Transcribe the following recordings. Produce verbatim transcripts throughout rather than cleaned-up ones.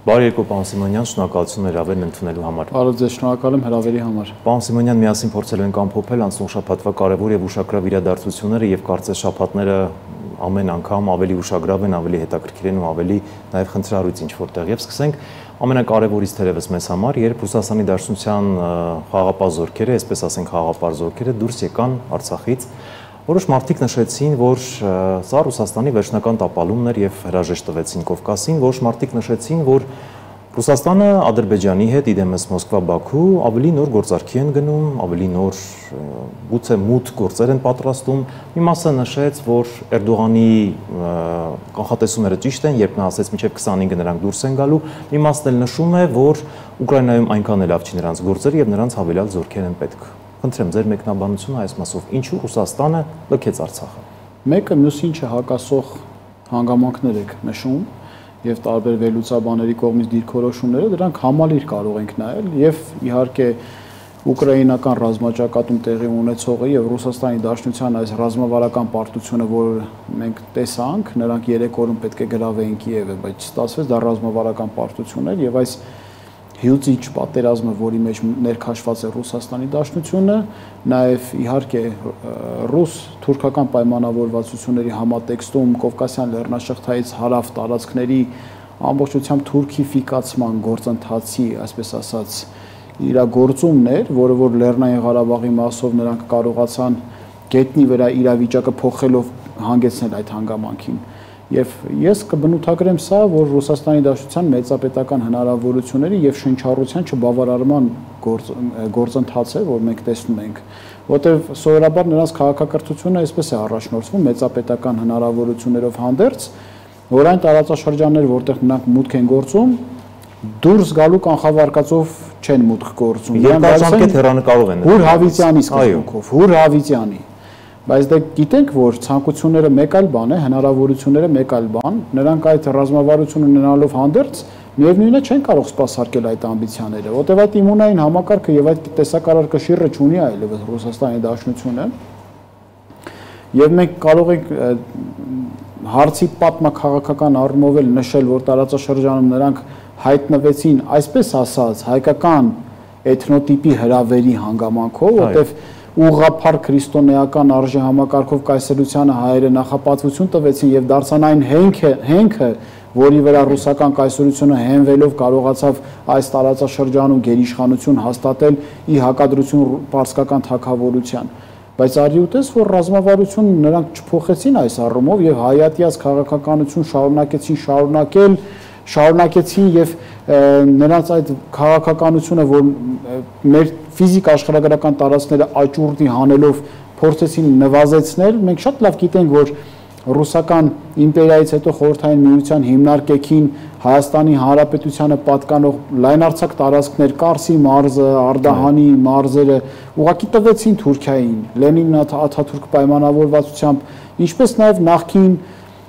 Բարի երկու պարոն Սիմոնյան, շնորհակալություն հրավերն ընդունելու համար։ Բարև ձեզ, շնորհակալ եմ հրավերի համար։ Պարոն Սիմոնյան, միասին փորձելու ենք ամփոփել անցնող շաբաթվա կարևոր եւ ուշագրավ իրադարձությունները եւ կարծես շաբաթները ամեն անգամ ավելի ուշագրավ են, ավելի հետաքրքիր են ու ավելի նաեւ խնդրահարույց ինչ որտեղ։ Եվ սկսենք ամենակարևորից թերևս մեզ համար, երբ Ռուսաստանի Դաշնության խաղաղապահ զորքերը, այսպես ասենք խաղաղապահ զորքերը դուրս եկան Արցախից, որոշ մարդիկ նշեցին, որ սա Ռուսաստանի վերջնական տապալումն էր եւ հրաժեշտ տվեցին Կովկասին, որոշ մարդիկ նշեցին, որ Ռուսաստանը Ադրբեջանի հետ իդեմս Մոսկվա-Բաքու ավելի նոր գործարքի են գնում, ավելի նոր գուցե մութ գործեր են պատրաստում։ Մի մասը նշեց, որ Էրդողանի կանխատեսումները ճիշտ են, երբ նա ասեց մինչև քսանհինգը նրանք դուրս են գալու։ Մի մասն էլ նշում է, որ Ուկրաինայում այնքան էլ լավ չի նրանց գործերը եւ նրանց հավելյալ զորքեր են պետք։ Խնդրեմ ձեր մեկնաբանությունը այս մասով, ինչու Ռուսաստանը լքեց Արցախը։ Մեկը մյուսին չհակասող հանգամանքներ եք նշում եւ տարբեր վերլուծաբաների կողմից դիրքորոշումները, դրանք համալիր կարող ենք նայել եւ իհարկե ուկրաինական ռազմաճակատում տեղի ունեցողը եւ Ռուսաստանի Դաշնության այս ռազմավարական պարտությունը, որ մենք տեսանք, նրանք երեք օրում պետք է գրավեին Կիևը, բայց ստացվեց դա ռազմավարական պարտություն էր եւ այս հյուծիչ պատերազմը, որի մեջ ներքաշված է Ռուսաստանի Դաշնությունը, նաև իհարկե ռուս-թուրքական պայմանավորվածությունների համատեքստում Կովկասյան լեռնաշղթայից հարավ տարածքների ամբողջությամբ թուրքիֆիկացման գործընթացի, այսպես ասած, իրագործումն էր, որը որ Լեռնային Ղարաբաղի մասով նրանք կարողացան գետնի վրա իրավիճակը փոխելով հանգեցնել այդ հանգամանքին։ Եվ ես կբնութագրեմ սա, որ Ռուսաստանի Դաշնության մեծապետական հնարավորությունների եւ շնչառության չբավարարման գործընթաց է, որ մենք տեսնում ենք, որտեղ սովորաբար նրանց քաղաքակրթությունը այսպես է առաջնորդվում մեծապետական հնարավորություններով հանդերձ, որ այն տարածաշրջաններ, որտեղ նրանք մուտք են գործում, դուրս գալու կանխավարկածով չեն մուտք գործում։ Երկարաժամկետ հեռանկարով են։ Հուր Հավիտյանի սկզբունքով, Հուր Հավիտյանի։ Բայց դե գիտենք, որ ցանկությունները մեկ այլ բան է, հնարավորությունները մեկ այլ բան, նրանք այդ ռազմավարությունը ունենալով հանդերձ միևնույնն է չեն կարող սպասարկել այդ ամբիցիաները, որտեղ այդ իմունային համակարգը եւ այդ տեսակարար կշիռը չունի այլևս Ռուսաստանի Դաշնությունը։ Եվ մենք կարող ենք հարցի պատմաքաղաքական առումով էլ նշել, որ տարածաշրջանում նրանք հայտնվեցին, այսպես ասած, հայկական էթնոտիպի հրավերի հանգամանքով, որտեղ ուղղափառ քրիստոնեական արժե համակարգով կայսրությանը հայերը նախապատվություն տվեցին եւ դարձան այն հենքը, հենքը, որի վրա ռուսական կայսրությունը հենվելով կարողացավ այս տարածաշրջանում գերիշխանություն հաստատել ի հակադրություն պարսկական թագավորության։ Բայց արի ուտես, որ ռազմավարությունը նրանք չփոխեցին այս առումով եւ հայատյաց քաղաքականություն շարունակեցին շարունակել, շարունակեցին եւ նրանց այդ քաղաքականությունը, որ մեր ֆիզիկ աշխարհագրական տարածքները աճուրդի հանելով փորձեցին նվազեցնել, մենք շատ լավ գիտենք, որ ռուսական իմպերիայից հետո խորհրդային միության հիմնարկեքին Հայաստանի Հանրապետությանը պատկանող լայնարձակ տարածքներ, Կարսի մարզը, Արդահանի մարզերը ուղղակի տվեցին Թուրքիային, Լենին-Աթաթուրք պայմանավորվածությամբ, ինչպես նաև նախկին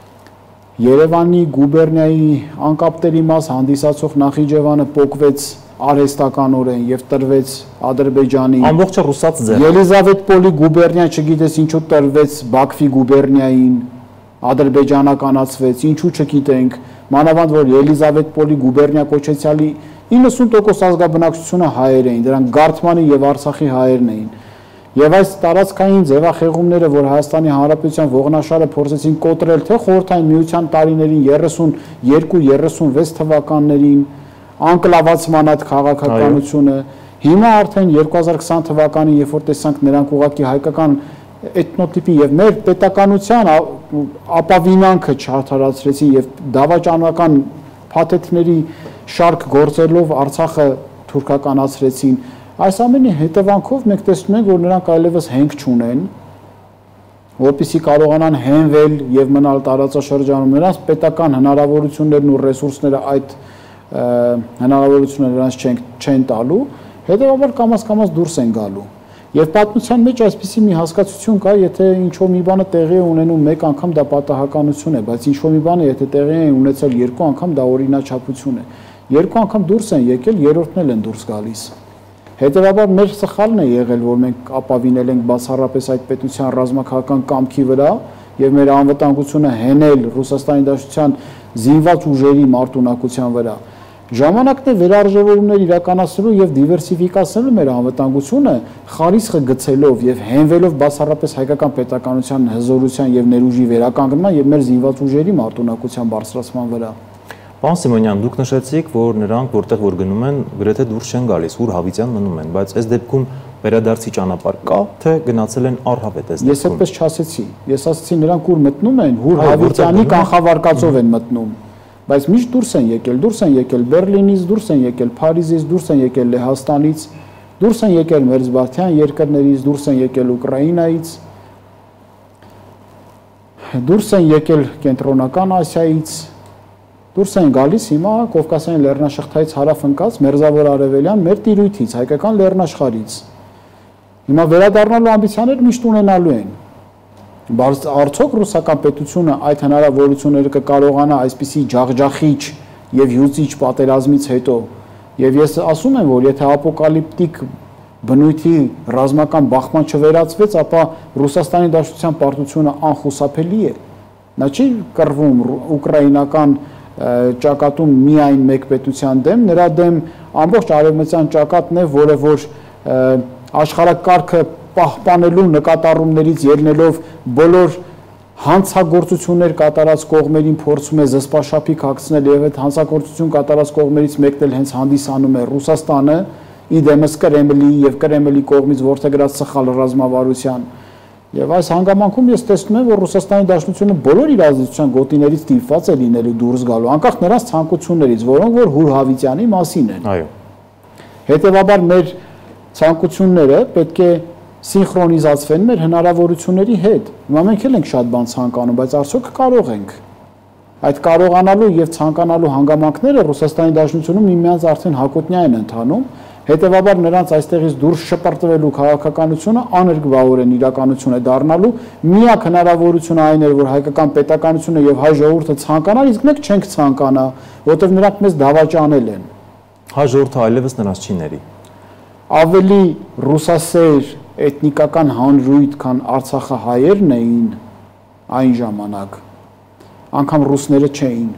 Երևանի գուբերնիայի անկապտերի մաս հանդիսացող Նախիջևանը պոկվեց արհեստականորեն եւ տրվեց Ադրբեջանի ամբողջը ռուսաց ձեռ։ Ելիզավետպոլի գուբերնիա չգիտես ինչու տրվեց Բաքվի գուբերնիային, ադրբեջանականացվեց, ինչու չգիտենք, մանավանդ որ Ելիզավետպոլի գուբերնիա կոչեցյալի իննսուն տոկոս ազգաբնակչությունը հայեր էին, դրանք Գարթմանի եւ Արցախի հայերն էին։ Եվ այս տարածքային ձևախեղումները, որ Հայաստանի Հանրապետության ողնաշարը փորձեցին կոտրել թե խորհրդային միության տարիներին երեսունյոթ երեսունվեց թվականներին, անկլավացման այդ քաղաքականությունը, հիմա արդեն երկու հազար քսան թվականին, երբ որ տեսանք նրանք ուղղակի հայկական էթնոտիպի եւ մեր պետականության ապավինանքը չարդարացրեցին եւ դավաճանական փաթեթների շարք գործելով Արցախը թուրքականացրեցին։ Այս ամենի հետևանքով մենք տեսնում ենք, որ նրանք այլևս հենք չունեն, որպեսզի կարողանան հենվել եւ մնալ տարածաշրջանում, նրանց պետական հնարավորություններն ու ռեսուրսները այդ հնարավորությունները նրանց չեն, չեն տալու, հետեւաբար կամաց-կամաց դուրս են գալու։ Եվ պատմության մեջ այսպիսի մի հասկացություն կա, եթե ինչ-որ մի բանը տեղի է ունենում մեկ անգամ դա պատահականություն է, բայց ինչ-որ մի բանը եթե տեղի է ունեցել երկու անգամ դա օրինաչափություն է։ Երկու անգամ դուրս են եկել, երրորդն էլ են դուրս գալիս։ Հետևաբար մեր սխալն է եղել, որ մենք ապավինել ենք բացառապես այդ պետության ռազմաքաղաքական կամքի վրա եւ մեր անվտանգությունը հենել Ռուսաստանի Դաշնության զինված ուժերի մարտունակության վրա։ Ժամանակն է վերարժևորումներ իրականացնելու եւ դիվերսիֆիկացնելու մեր անվտանգությունը խարիսխը գցելով եւ հենվելով բացառապես հայկական պետականության հզորության եւ ներուժի վերականգնման եւ մեր զինված ուժերի մարտունակության բարձրացման վրա։ Պարոն Սիմոնյան, դուք նշեցիք, որ նրանք որտեղ որ գնում են, գրեթե դուրս չեն գալիս, ուր հավիտյան մնում են, բայց այս դեպքում վերադարձի ճանապարհ կա, թե գնացել են առհավետ այս դեպքում։ Ես այդպես չասեցի։ Ես ասացի նրանք ուր մտնում են, ուր հավիտյանի կանխավարկածով են մտնում։ Բայց միշտ դուրս են եկել, դուրս են եկել Բերլինից, դուրս են եկել Փարիզից, դուրս են եկել Լեհաստանից, դուրս են եկել մերձբալթյան երկրներից, դուրս են եկել Ուկրաինայից, դուրս են եկել Կենտրոնական Ասիայից, դուրս են գալիս հիմա Կովկասյան լեռնաշղթայից հարավ ընկած մերձավոր արևելյան մեր տիրույթից, հայկական լեռնաշխարհից։ Հիմա վերադառնալու ամբիցիաներ միշտ ունենալու են։ Բայց արդյոք ռուսական պետությունը այդ հնարավորությունները կկարողանա այսպիսի ջախջախիչ եւ հյուծիչ պատերազմից հետո, եւ ես ասում եմ, որ եթե ապոկալիպտիկ բնույթի ռազմական բախման չվերածվեց, ապա Ռուսաստանի Դաշնության պարտությունը անխուսափելի է։ Նա չի կռվում ուկրաինական ճակատում միայն մեկ պետության դեմ, նրա դեմ ամբողջ արևմտյան ճակատն է, որը որ աշխարհակարգը պահպանելու նկատառումներից ելնելով բոլոր հանցագործություններ կատարած կողմերին փորձում է զսպաշափիկ հագցնել եւ այդ հանցագործություն կատարած կողմերից մեկն էլ հենց հանդիսանում է Ռուսաստանը, իդեմս Կրեմլի եւ Կրեմլի կողմից որդեգրած սխալ ռազմավարության։ Եվ այս հանգամանքում ես տեսնում եմ, որ Ռուսաստանի Դաշնությունը բոլոր իր ազդեցության գոտիներից դիպված է լինելու դուրս գալու, անկախ նրանց ցանկություններից, որոնք որ Հուր Հավիտյանի մասին են։ Այո։ Հետևաբար մեր ցանկությունները պետք է սինխրոնիզացվեն մեր հնարավորությունների հետ։ Հիմա մենք էլ ենք շատ բան ցանկանում, բայց արդյոք կարող ենք։ Այդ կարողանալու եւ ցանկանալու հանգամանքները Ռուսաստանի Դաշնությունում միմյանց արդեն հակոտնյա են ընթանում, հետեւաբար նրանց այստեղից դուրս շպրտվելու քաղաքականությունը աներկբաորեն իրականություն է դառնալու, միակ հնարավորությունը այն է, որ հայկական պետականությունը եւ հայ ժողովուրդը ցանկանան, իսկ մենք չենք ցանկանա, որովհետեւ նրանք մեզ դավաճանել են։ Հայ ժողովուրդը այլևս նրանց չի ների։ Ավելի ռուսասեր էթնիկական հանրույթ, քան արցախահայերն էին այն ժամանակ, անգամ ռուսները չէին,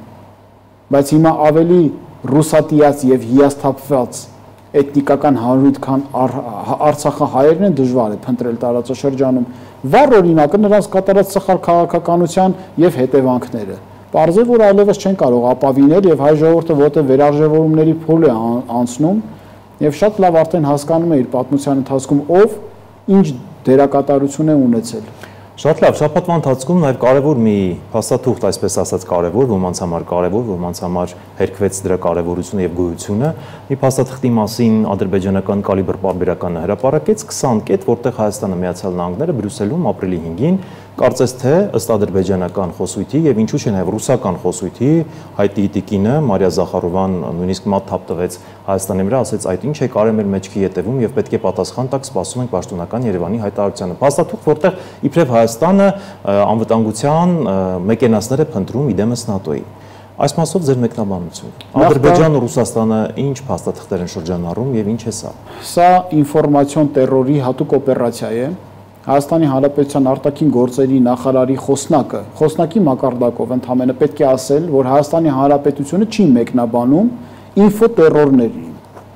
բայց հիմա ավելի ռուսատիաց եւ հիասթափված էթնիկական հանրույթ, քան արցախահայերն են, դժվար է փնտրել տարածաշրջանում։ Վառ օրինակը նրանց կատարած սխալ քաղաքականության եւ հետևանքները։ Պարզ է, որ այլևս չեն կարող ապավինել եւ հայ ժողովուրդը որտեղ վերարժևորումների փուլ է անցնում եւ շատ լավ արդեն հասկանում է իր պատմության ընթացքում ով ինչ դերակատարություն է ունեցել։ Շատ լավ, շաբաթվա ընթացքում նաև կարևոր մի փաստաթուղթ, այսպես ասած կարևոր, ոմանց համար կարևոր, ոմանց համար հերքվեց դրա կարևորությունը եւ գոյությունը։ Մի փաստաթղթի մասին ադրբեջանական կալիբր պարբերականը հրապարակեց քսան կետ, որտեղ Հայաստանը, Միացյալ Նահանգները Բրյուսելում ապրիլի հինգին կարծես թե ըստ ադրբեջանական խոսույթի եւ ինչու՞ չէ նաև ռուսական խոսույթի հայտի տիկինը Մարիա Զախարովան նույնիսկ մատ թափ տվեց Հայաստանի վրա, ասեց այդ ինչ է կարը մեր մեջքի ետևում եւ պետք է պատասխան տակ, սպասում ենք պաշտոնական Երևանի հայտարարությանը։ Փաստաթուղթ, որտեղ իբրև Հայաստանը անվտանգության մեկենասներ է փնտրում իդեմս ՆԱՏՕ-ի։ Այս մասով ձեր մեկնաբանությունը։ Ադրբեջանը ու Ռուսաստանը ինչ փաստաթղթեր են շրջանառում եւ ինչ է սա։ Սա ինֆորմացիոն տերորի հատուկ օպերացիա է։ Հայաստանի Հանրապետության արտաքին գործերի նախարարի խոսնակը, խոսնակի մակարդակով ընդհանրապես պետք է ասել, որ Հայաստանի Հանրապետությունը չի մեկնաբանում ինֆոտերորներին,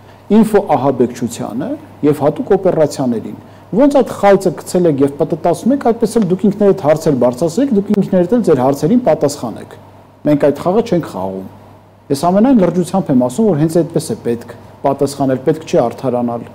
ինֆոահաբեկչությանը եւ հատուկ օպերացիաներին։ Ոնց այդ խայծը գցել եք եւ պատտասում եք, այդպես էլ դուք ինքներդ հարցեր բարձրացրեք, դուք ինքներդ էլ ձեր հարցերին պատասխանեք։ Մենք այդ խաղը չենք խաղում։ Ես ամենայն լրջությամբ եմ ասում, որ հենց այդպես է պետք պատասխանել, պետք չի արդարանալ։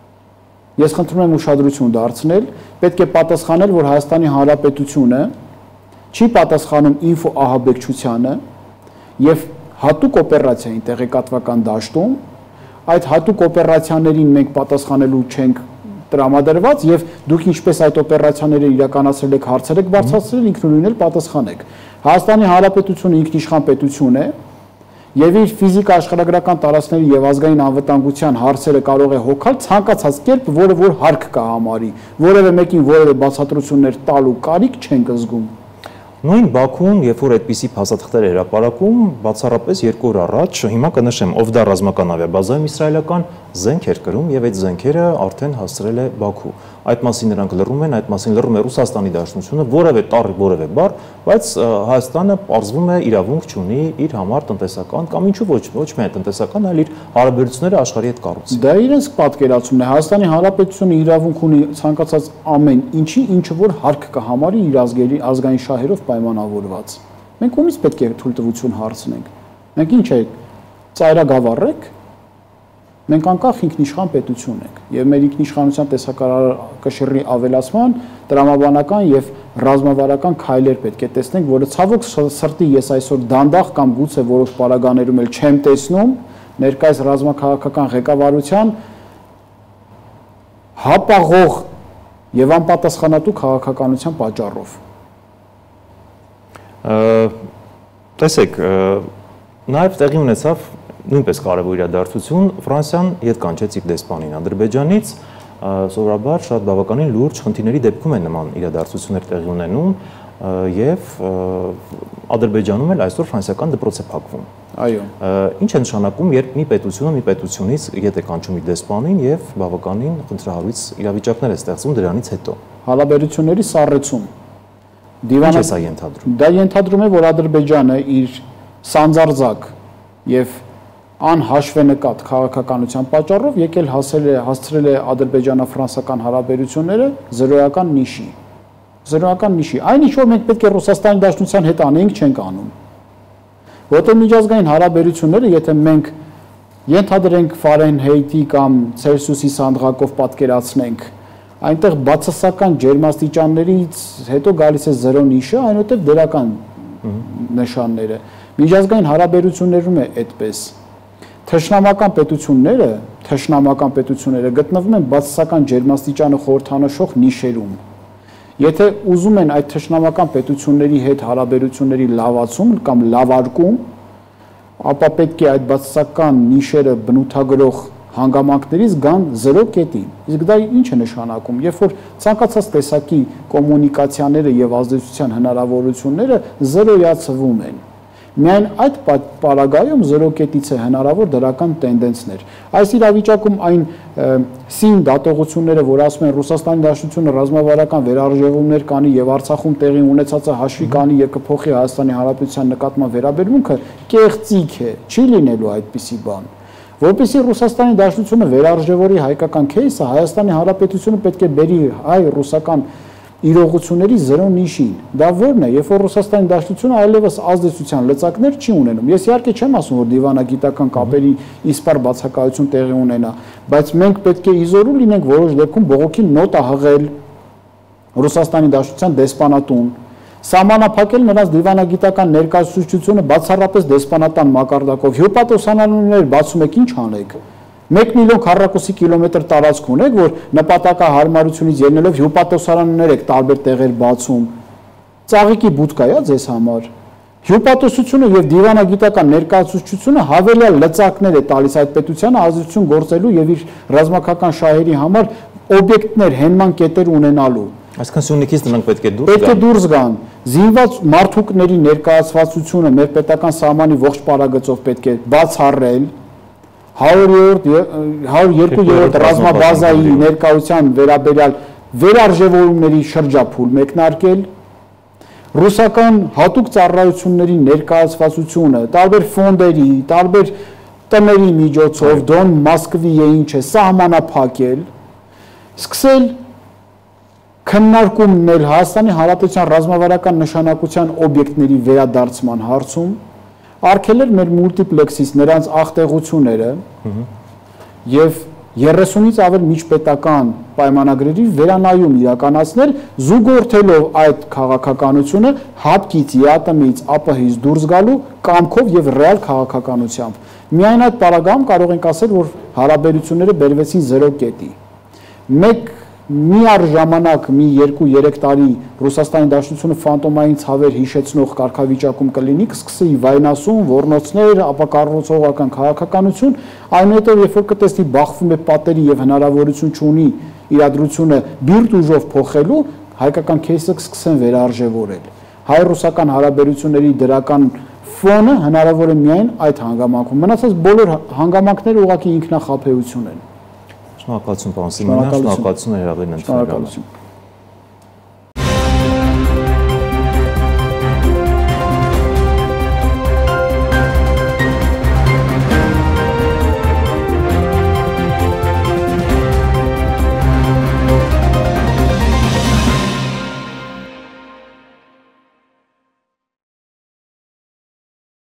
Ես խնդրում եմ ուշադրություն դարձնել, պետք է պատասխանել, որ Հայաստանի Հանրապետությունը չի պատասխանում ինֆոահաբեկչությանը եւ հատուկ օպերացիային տեղեկատվական դաշտում, այդ հատուկ օպերացիաներին մենք պատասխանելու չենք տրամադրված եւ դուք ինչպես այդ օպերացիաները իրականացրել եք, հարցեր եք բարձրացրել, ինքնուրույն էլ պատասխանեք։ Հայաստանի Հանրապետությունը ինքնիշխան պետություն է եւ իր ֆիզիկա աշխարհագրական տարածքների եւ ազգային անվտանգության հարցերը կարող է հոգալ ցանկացած կերպ, որը որ հարկ կա համարի, որևէ մեկին որևէ բացատրություններ տալու կարիք չենք զգում։ Նույն Բաքուն, երբ որ այդպիսի փաստաթղթեր հրապարակում, բացառապես երկու օր առաջ, հիմա կնշեմ, Օվդար ռազմական ավիաբազայում իսրայելական զենք էր կրում եւ այդ զենքերը արդեն հասցրել է Բաքու։ այդ մասին նրանք լռում են, այդ մասին լռում է Ռուսաստանի Դաշնությունը, որևէ տառի, որևէ բառ, բայց Հայաստանը պարզվում է իրավունք չունի իր համար տնտեսական կամ ինչու ոչ, ոչ միայն տնտեսական, այլ իր հարաբերությունները աշխարհի հետ կառուցի։ Դա իրենց պատկերացումն է, Հայաստանի Հանրապետությունը իրավունք ունի ցանկացած ամեն ինչի, ինչը որ հարկ կհամարի իր ազգերի ազգային շահերով պայմանավորված։ Մենք ումից պետք է թույլտվություն հարցնենք։ Մենք ինչ է ծայրագավառ ենք, մենք անկախ ինքնիշխան պետություն ենք եւ մեր ինքնիշխանության տեսակաշռի ավելացման տրամաբանական եւ ռազմավարական քայլեր պետք է տեսնենք, որը ցավոք սրտի ես այսօր դանդաղ կամ գուցե որոշ պարագաներում էլ չեմ տեսնում ներկայիս ռազմաքաղաքական ղեկավարության հապաղող եւ անպատասխանատու քաղաքականության պատճառով։ Տեսեք, նաեւ տեղի ունեցավ նույնպես կարևոր իրադարձություն, Ֆրանսիան ետ կանչեց իր դեսպանին Ադրբեջանից, սովորաբար շատ բավականին լուրջ խնդիրների դեպքում են նման իրադարձություններ տեղի ունենում եւ Ադրբեջանում էլ այսօր ֆրանսիական դպրոց է փակվում։ Այո։ Ինչ է նշանակում, երբ մի պետությունը մի պետությունից ետ է կանչում իր դեսպանին եւ բավականին խնդրահարույց իրավիճակներ է ստեղծում դրանից հետո։ Հարաբերությունների սառեցում։ Դիվանը սա ենթադրում։ Դա ենթադրում է, որ Ադրբեջանը իր սանձարձակ եւ անհաշվենկատ քաղաքականության պատճառով եկել հասել է հասցրել է ադրբեջանա-ֆրանսական հարաբերությունները զրոյական նիշի։ Զրոյական նիշի։ Այն ինչ որ մենք պետք է Ռուսաստանի Դաշնության հետ անենք, չենք անում։ Որտեղ միջազգային հարաբերությունները, եթե մենք ենթադրենք Ֆարենհեյթի կամ Ցելսիուսի սանդղակով պատկերացնենք, այնտեղ բացասական ջերմաստիճաններից հետո գալիս է զրո նիշը, այնուհետև դրական նշանները։ Միջազգային հարաբերություններում է այդպես։ Թշնամական պետությունները, թշնամական պետությունները գտնվում են բացասական ջերմաստիճանը խորհրդանշող նիշերում։ Եթե ուզում են այդ թշնամական պետությունների հետ հարաբերությունների լավացում կամ լավարկում, ապա պետք է այդ բացասական նիշերը բնութագրող հանգամանքներից գան զրո կետին։ Իսկ դա ինչ է նշանակում, երբ որ ցանկացած տեսակի կոմունիկացիաները եւ ազդեցության հնարավորությունները զրոյացվում են։ Միայն այդ պարագայում զրո կետից է հնարավոր դրական տենդենսներ։ Այս իրավիճակում այն սին դատողությունները, որ ասում են Ռուսաստանի Դաշնությունը ռազմավարական վերարժևումներ կանի եւ Արցախում տեղի ունեցածը հաշվի կանի եւ կփոխի Հայաստանի Հանրապետության նկատմամբ վերաբերմունքը, կեղծիք է, չի լինելու այդպիսի բան։ Որպեսզի Ռուսաստանի Դաշնությունը վերարժևորի հայկական քեյսը, Հայաստանի Հանրապետությունը պետք է բերի հայ-ռուսական իրողությունների զրո նիշին։ Դա ո՞րն է, երբ որ Ռուսաստանի Դաշնությունը այլևս ազդեցության լծակներ չի ունենում։ Ես իհարկե չեմ ասում, որ դիվանագիտական կապերի իսպար բացակայություն տեղի ունենա, բայց մենք պետք է իզորու լինենք որոշ դեպքում բողոքի նոտա հղել Ռուսաստանի Դաշնության դեսպանատուն, սահմանափակել նրանց դիվանագիտական ներկայացուցչությունը բացառապես դեսպանատան մակարդակով։ Հյուպատոսանանուններ բացում եք, ինչ անեք։ մեկ միլիոն քառակուսի կիլոմետր տարածք ունեք, որ նպատակահարմարությունից ելնելով հյուպատոսարաններ եք տարբեր տեղեր բացում։ Ծաղիկի բուտկա է ձեզ համար։ Հյուպատոսությունը եւ դիվանագիտական ներկայացուցչությունը հավելյալ լծակներ է տալիս այդ պետությանը ազդեցություն գործելու եւ իր ռազմական շահերի համար օբյեկտներ, հենման կետեր ունենալու։ Այսինքն Սյունիքից նրանք պետք է դուրս գան։ Պետք է դուրս գան։ Զինված մարդուկների ներկայացվածությունը մեր պետական սահմանի ողջ պարագծով պետք է բացառել։ հարյուր երկու ռազմաբազայի ներկայության վերաբերյալ վերարժևորումների շրջափուլ մեկնարկել, ռուսական հատուկ ծառայությունների ներկայացվածությունը, տարբեր ֆոնդերի, տարբեր տների միջոցով, Դոն Մոսկվի է ինչ է, սահմանափակել, սկսել քննարկումներ Հայաստանի Հանրապետության ռազմավարական նշանակության օբյեկտների վերադարձման հարցում, արգելել մեր մուլտիպլեքսից նրանց աղտեղությունները եւ երեսունից ավել միջպետական պայմանագրերի վերանայում իրականացնել, զուգորդելով այդ քաղաքականությունը հապկից, ԵԱՏՄ-ից, ԱՊՀ-ից դուրս գալու կամքով եւ ռեալ քաղաքականությամբ։ Միայն այդ պարագայում կարող ենք ասել, որ հարաբերությունները բերվեցին զրո կետի։ Մեկ միառժամանակ մի երկու երեք տարի Ռուսաստանի Դաշնությունը ֆանտոմային ցավեր հիշեցնող կարգավիճակում կլինի, կսկսի վայնասում, ոռնոցներ, ապա կառուցողական քաղաքականություն, այնուհետև երբ որ կտեսնի բախվում է պատերի եւ հնարավորություն չունի իրադրությունը բիրտ ուժով փոխելու, հայկական քեյսը կսկսեն վերարժևորել։ Հայ-ռուսական հարաբերությունների դրական ֆոնը հնարավոր է միայն այդ հանգամանքում։ Մնացած բոլոր հանգամանքները ուղղակի ինքնախապեյություն են։ Շնորհակալություն պարոն Սիմոնյան, շնորհակալություն հրավերն ընդունելու համար։